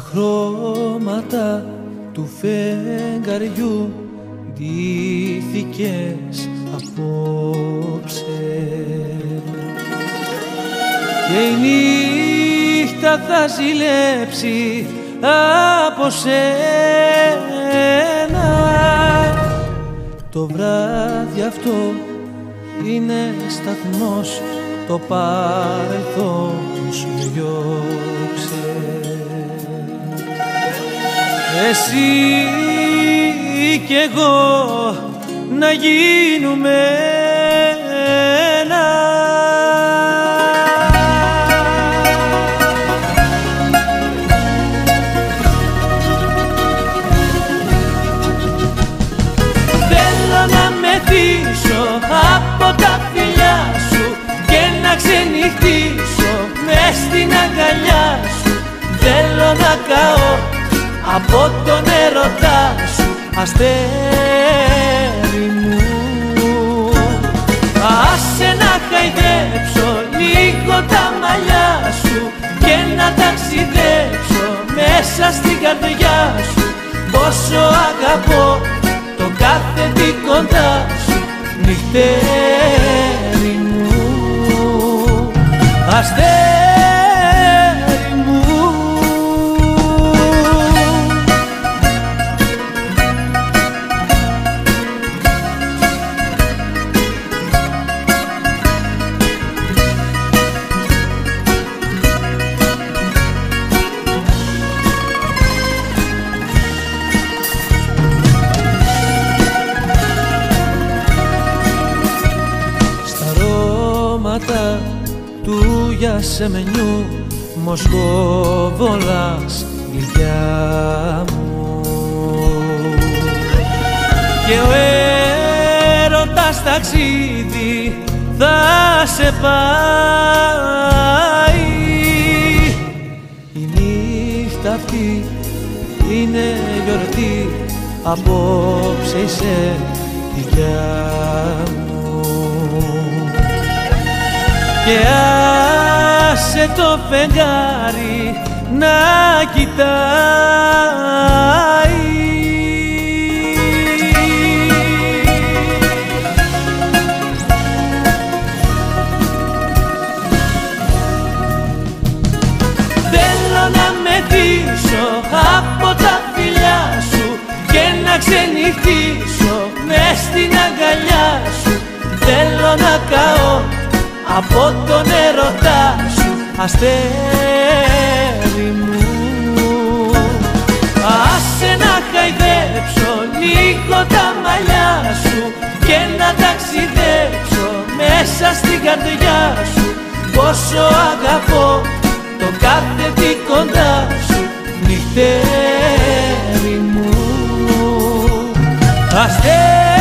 χρώματα του φεγγαριού ντύθηκες απόψε και η νύχτα θα ζηλέψει από σένα. Το βράδυ αυτό είναι σταθμός, το παρελθόν σου διώξε. Εσύ κι εγώ να γίνουμε ένα. Θέλω να μεθύσω από τα φιλιά σου και να ξενυχτήσω μες στην αγκαλιά σου. Θέλω να καώ από τον έρωτά σου, αστέρι μου. Άσε να χαϊδέψω λίγο τα μαλλιά σου και να ταξιδέψω μέσα στην καρδιά σου. Πόσο αγαπώ το κάθε τι κοντά σου, νυχτέρι μου, αστέρι μου. Του γιασεμενιού μοσχοβολάς γλυκιά μου και ο έρωτας ταξίδι θα σε πάει. Η νύχτα αυτή είναι γιορτή, απόψε είσαι δικιά μου. Και άσε το φεγγάρι να κοιτάει. Θέλω να μεθύσω από τα φιλιά σου και να ξενυχτήσω μες στην αγκαλιά σου. Θέλω να καώ από τον έρωτά σου, αστέρι μου. Άσε να χαϊδέψω λίγο τα μαλλιά σου και να ταξιδέψω μέσα στην καρδιά σου. Πόσο αγαπώ το κάθε τι κοντά σου, νυχτέρι μου, αστέρι.